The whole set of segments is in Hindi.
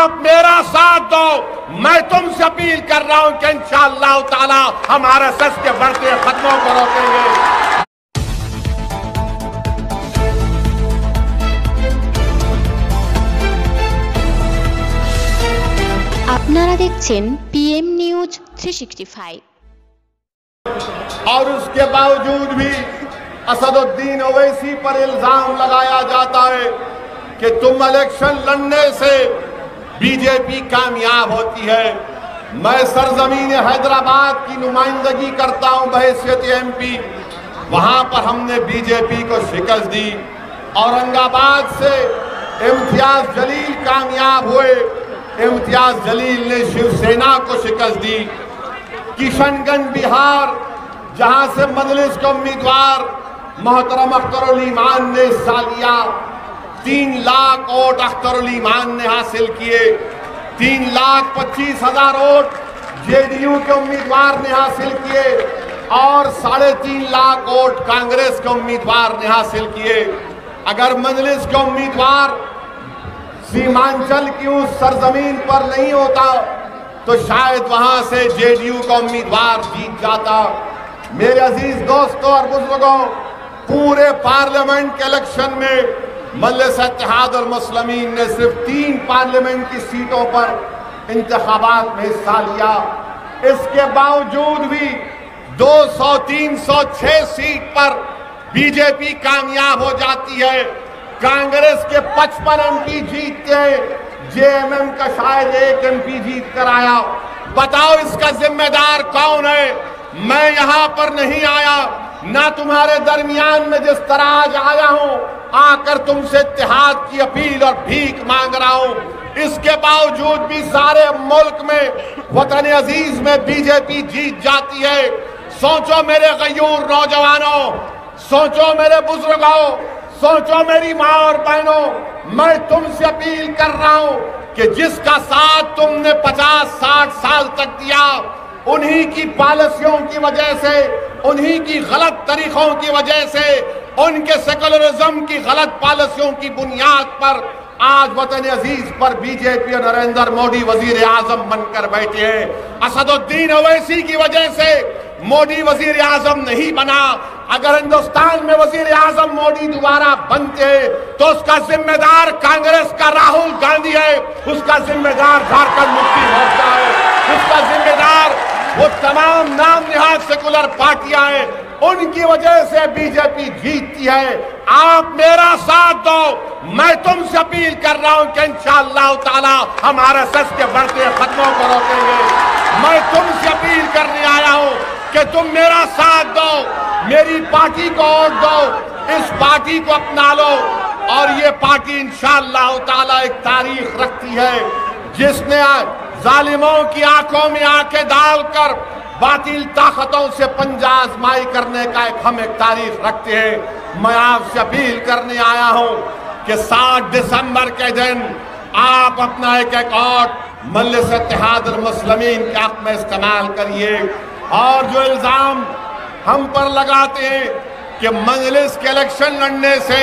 आप मेरा साथ दो। मैं तुमसे अपील कर रहा हूं कि इंशाअल्लाह ताला हम आरएसएस के बढ़ते कदमों को रोकेंगे। আপনারা দেখছেন PM নিউজ 365। और उसके बावजूद भी असदुद्दीन ओवैसी पर इल्जाम लगाया जाता है कि तुम इलेक्शन लड़ने से बीजेपी कामयाब होती है। मैं सरजमीन हैदराबाद की नुमाइंदगी करता हूं बहैसियत MP। वहां पर हमने बीजेपी को शिकस्त दी। औरंगाबाद से इम्तियाज जलील कामयाब हुए। इम्तियाज जलील ने शिवसेना को शिकस्त दी। किशनगंज बिहार जहां से मजलिस के उम्मीदवार मोहतरम अख्तरुल ईमान ने हिस्सा लिया, 3 लाख वोट अख्तरुल ईमान ने हासिल किए। 3,25,000 वोट JDU के उम्मीदवार ने हासिल किए और 3.5 लाख वोट कांग्रेस के उम्मीदवार ने हासिल किए। अगर मजलिस के उम्मीदवार सीमांचल की उस सरजमीन पर नहीं होता तो शायद वहां से JDU का उम्मीदवार जीत जाता। मेरे अजीज दोस्तों और बुजुर्गों, पूरे पार्लियामेंट के इलेक्शन में मजलिस इत्तेहादुल मुस्लिमीन ने सिर्फ 3 पार्लियामेंट की सीटों पर इंतखाबात में हिस्सा लिया। इसके बावजूद भी 200, 306 सीट पर बीजेपी कामयाब हो जाती है। कांग्रेस के 55 MP जीतते हैं, JMM का शायद 1 MP जीत कर आया। बताओ इसका जिम्मेदार कौन है? मैं यहां पर नहीं आया, ना तुम्हारे दरमियान में जिस तरह आज आया हूं आकर तुमसे इत्तेहाद की अपील और भीख मांग रहा हूं। इसके बावजूद भी सारे मुल्क में वतन अजीज में बीजेपी जीत जाती है। सोचो मेरे गयूर नौजवानों, सोचो मेरे बुजुर्गों, सोचो मेरी माँ और बहनों, मैं तुमसे अपील कर रहा हूं कि जिसका साथ तुमने 50-60 साल तक दिया, उन्हीं की पॉलिसियों की वजह से, उन्हीं की गलत तरीकों की वजह से, उनके सेकुलरिज्म की गलत पॉलिसियों की बुनियाद पर आज वतन अजीज पर बीजेपी और नरेंद्र मोदी वजीर आजम बनकर बैठे हैं। असदुद्दीन ओवैसी की वजह से मोदी वजीर आजम नहीं बना। अगर हिंदुस्तान में वजीर आजम मोदी दोबारा बनते तो उसका जिम्मेदार कांग्रेस का राहुल गांधी है, उसका जिम्मेदार झारखंड मुक्ति मोर्चा है, उसका जिम्मेदार वो तमाम नाम निहाद सेकुलर पार्टियां हैं। उनकी वजह से बीजेपी जीतती है। आप मेरा साथ दो। मैं तुमसे अपील कर रहा हूं कि इंशाअल्लाह ताला हम आरएसएस के बढ़ते कदमों को रोकेंगे। मैं तुमसे अपील करने आया हूं कि तुम मेरा साथ दो, मेरी पार्टी को वोट दो, इस पार्टी को अपना लो और ये पार्टी इंशाअल्लाह ताला एक तारीख रखती है जिसने जालिमों की आंखों में आंखें डालकर बातिल ताकतों से पंजा आजमाई करने का हम एक तारीख रखते हैं। मैं आपसे अपील करने आया हूं कि 7 दिसंबर के दिन आप अपना एक वोट मजलिस इत्तेहादुल मुस्लिमीन के हक में इस्तेमाल करिए। और जो इल्जाम हम पर लगाते हैं कि मजलिस के इलेक्शन लड़ने से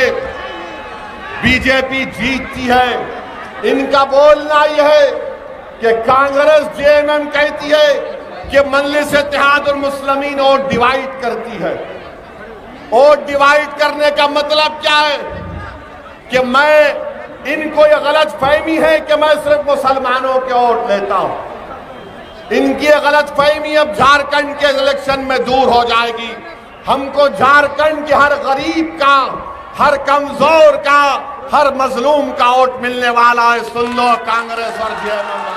बीजेपी जीतती है, इनका बोलना यह है कि कांग्रेस JMM कहती है कि मजलिस इत्तेहादुल मुस्लिमीन वोट डिवाइड करती है। वोट डिवाइड करने का मतलब क्या है? कि मैं इनको ये गलत फहमी है कि मैं सिर्फ मुसलमानों के वोट लेता हूं। इनकी ये गलत फहमी अब झारखंड के इलेक्शन में दूर हो जाएगी। हमको झारखंड के हर गरीब का, हर कमजोर का, हर मजलूम का वोट मिलने वाला है। सुन लो कांग्रेस और JMM।